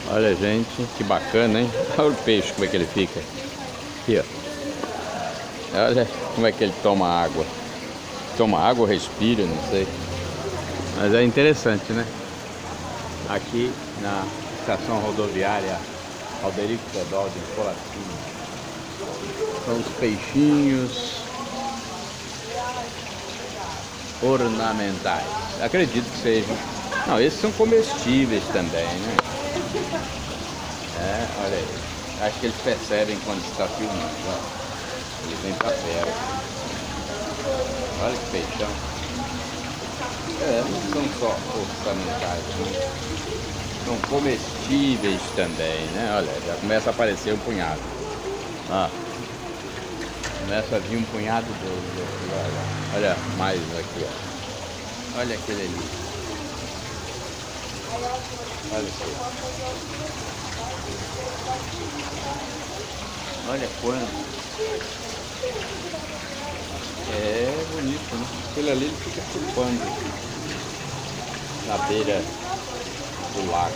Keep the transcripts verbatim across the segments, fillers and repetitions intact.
Olha, gente, que bacana, hein? Olha o peixe, como é que ele fica. Aqui, ó. Olha como é que ele toma água. Toma água ou respira, não sei. Mas é interessante, né? Aqui na estação rodoviária Alderico Teodoro de Colatina. São os peixinhos ornamentais. Acredito que sejam. Não, esses são comestíveis também, né? É, olha aí. Acho que eles percebem quando está filmando. Ó. Eles vêm pra perto. Olha que peixão. É, não são só ornamentais, né? São comestíveis também, né? Olha, já começa a aparecer um punhado. Ó. Começa a vir um punhado deles. Olha, olha mais aqui, ó. Olha aquele ali. Olha aqui. Olha quanto. É bonito, né? Aquele ali ele fica chupando na beira do lago.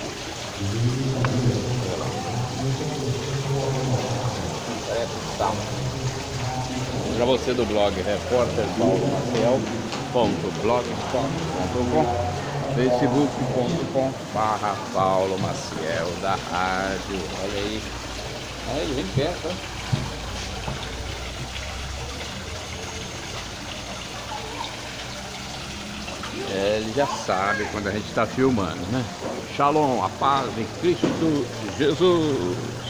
É, tá. Para você do blog repórter paulo maciel ponto blogspot ponto com, facebook ponto com barra Paulo Maciel da rádio. Olha aí. Olha ele vem perto, ó. É, ele já sabe quando a gente está filmando, né? Shalom, a paz em Cristo Jesus.